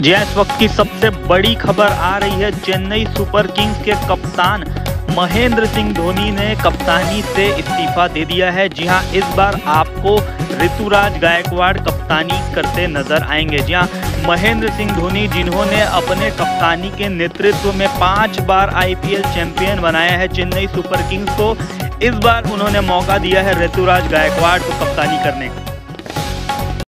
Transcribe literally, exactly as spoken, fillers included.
जी हाँ, इस वक्त की सबसे बड़ी खबर आ रही है। चेन्नई सुपर किंग्स के कप्तान महेंद्र सिंह धोनी ने कप्तानी से इस्तीफा दे दिया है। जी हाँ, इस बार आपको ऋतुराज गायकवाड़ कप्तानी करते नजर आएंगे। जी हाँ, महेंद्र सिंह धोनी जिन्होंने अपने कप्तानी के नेतृत्व में पांच बार आईपीएल चैंपियन बनाया है चेन्नई सुपर किंग्स को, इस बार उन्होंने मौका दिया है ऋतुराज गायकवाड़ को कप्तानी करने का।